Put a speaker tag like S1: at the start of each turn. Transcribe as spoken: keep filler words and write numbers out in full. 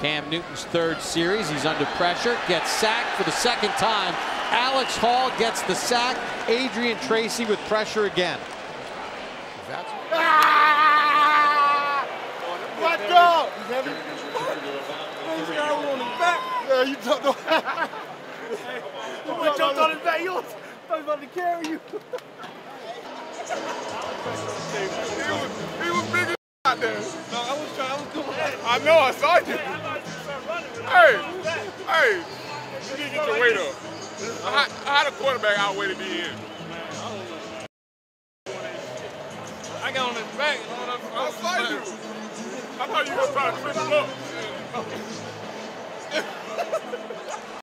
S1: Cam Newton's third series. He's under pressure, gets sacked for the second time. Alex Hall gets the sack. Adrian Tracy with pressure again.
S2: Ah! Let's go! He's got one on his back. Yeah, you jumped on. You jumped on his back. You was, I was about to carry you.
S3: he, was, he was big as out there. No, I was trying. I was doing that. I know. I saw you. Hey, hey, you didn't get your weight up. How, how the quarterback outweighed me in? I got on his back. You know what I saw you. I thought you were trying to trip him up.